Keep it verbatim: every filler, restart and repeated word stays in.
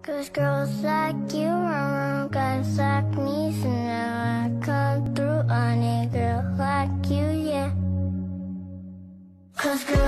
Cause girls like you run around guys like me, so now I come through on a girl like you, yeah. Cause girls